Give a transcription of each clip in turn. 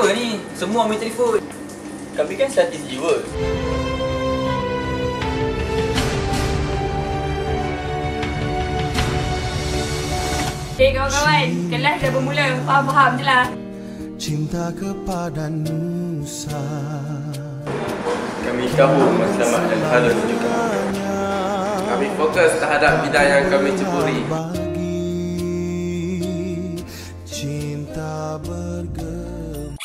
apa ni? Semua ambil telefon. Kami kan statis jiwa. Okay kawan-kawan, kelas dah bermula. Faham-faham je lah. Cinta kepada Nusa. Kami gabung matlamat dan pahala juga. Kami fokus terhadap bidang yang kami ceburi. Cinta bergema.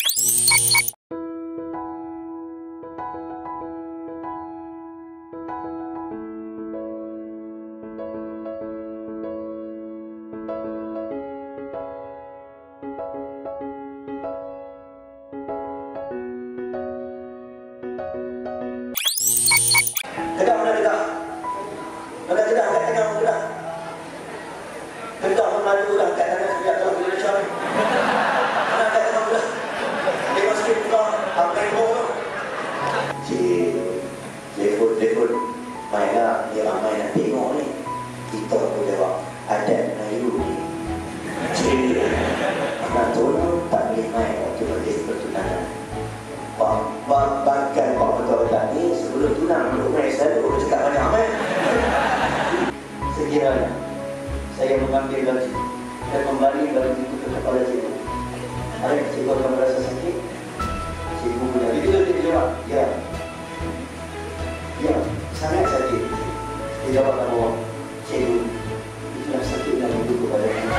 Tegak mana tegak? Mana tegak? Angkat tangan kamu tegak. Tegak memalu lah. Angkat tangan sekejap tu. Bila macam ni. Mana angkat tangan pula? Tengok sikit pula. Pakai bawah tu. Cik, telefon. Main lah. Dia ramai nak tengok ni. Kita pun jawab. Adat Melayu ni. Cik, nak tolong tak boleh main waktu majlis pertunangan. Bahkan Pak Menteri ni sebelum tunang duduk main selalu cakap banyak kan. Sekiranya saya mengambil gaji dan kembali gaji itu ke kepala cikgu, adakah cikgu akan merasa sakit? Cikgu punya dia jawab, ya, sangat sakit. Dia jawab bahwa cikgu itulah sakit yang hidup kepada